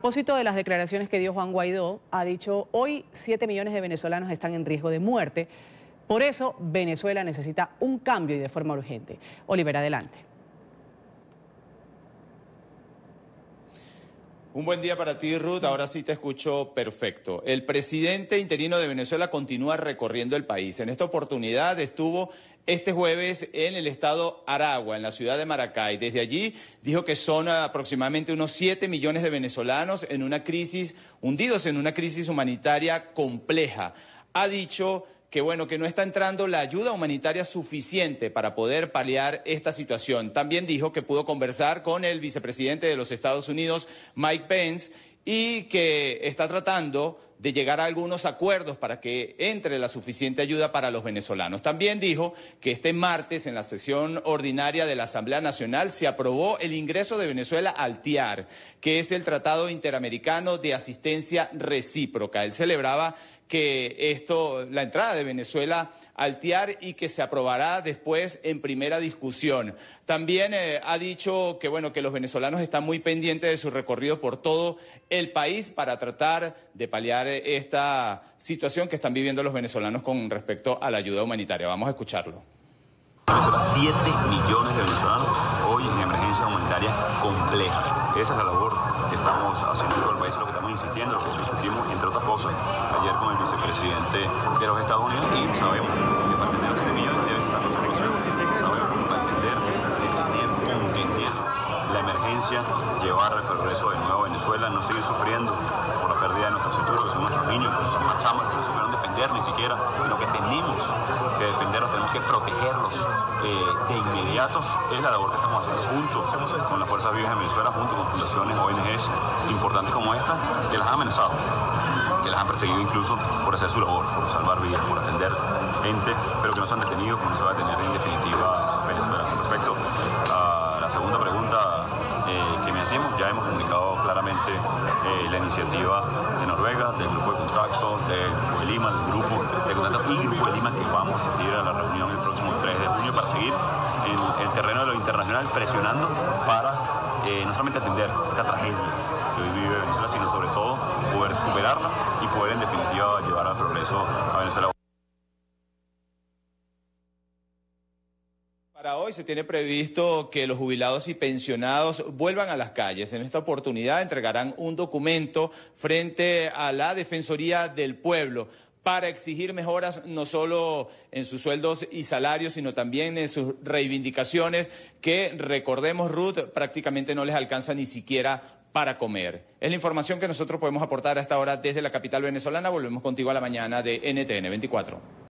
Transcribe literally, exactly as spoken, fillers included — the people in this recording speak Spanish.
propósito de las declaraciones que dio Juan Guaidó, ha dicho: hoy siete millones de venezolanos están en riesgo de muerte. Por eso Venezuela necesita un cambio y de forma urgente. Oliver, adelante. Un buen día para ti, Ruth. Ahora sí te escucho perfecto. El presidente interino de Venezuela continúa recorriendo el país. En esta oportunidad estuvo este jueves en el estado Aragua, en la ciudad de Maracay. Desde allí dijo que son aproximadamente unos siete millones de venezolanos en una crisis, hundidos en una crisis humanitaria compleja. Ha dicho que bueno, que no está entrando la ayuda humanitaria suficiente para poder paliar esta situación. También dijo que pudo conversar con el vicepresidente de los Estados Unidos, Mike Pence, y que está tratando de llegar a algunos acuerdos para que entre la suficiente ayuda para los venezolanos. También dijo que este martes, en la sesión ordinaria de la Asamblea Nacional, se aprobó el ingreso de Venezuela al T I A R, que es el Tratado Interamericano de Asistencia Recíproca. Él celebraba que esto, la entrada de Venezuela al T I A R, y que se aprobará después en primera discusión. También eh, ha dicho que bueno, que los venezolanos están muy pendientes de su recorrido por todo el país para tratar de paliar esta situación que están viviendo los venezolanos con respecto a la ayuda humanitaria. Vamos a escucharlo. Venezuela, siete millones de venezolanos hoy en emergencia humanitaria compleja. Esa es la labor que estamos haciendo en todo el país, lo que estamos insistiendo, lo que discutimos, entre otras cosas, ayer con el vicepresidente de los Estados Unidos, y sabemos que para atender a siete millones debe ser nuestra solución. Sabemos que para atender, detener, contener la emergencia, llevar el progreso de nuevo a Venezuela, no seguir sufriendo por la pérdida de nuestros futuros, que son nuestros niños, que son las chamas, que no se pueden defender ni siquiera, sino que tenemos que defenderlos, tenemos que protegerlos eh, de inmediato. Es la labor que estamos haciendo juntos con las Fuerzas Vivas de Venezuela, junto con fundaciones, O N Ges importantes como esta, que las han amenazado, que las han perseguido incluso por hacer su labor, por salvar vidas, por atender gente, pero que no se han detenido, como no se va a detener en definitiva Venezuela. Con respecto a la segunda pregunta eh, que me hacemos, ya hemos comunicado claramente eh, la iniciativa de Noruega, del grupo de contacto, del Grupo de Lima, del grupo de contacto y Grupo de Lima, que vamos a asistir a la reunión el próximo tres de junio para seguir en el terreno de lo internacional presionando para eh, no solamente atender esta tragedia que hoy vive Venezuela, sino sobre todo poder superarla y poder en definitiva llevar al progreso a Venezuela. Para hoy se tiene previsto que los jubilados y pensionados vuelvan a las calles. En esta oportunidad entregarán un documento frente a la Defensoría del Pueblo para exigir mejoras no solo en sus sueldos y salarios, sino también en sus reivindicaciones que, recordemos, Ruth, prácticamente no les alcanza ni siquiera para comer. Es la información que nosotros podemos aportar a esta hora desde la capital venezolana. Volvemos contigo a la mañana de N T N veinticuatro.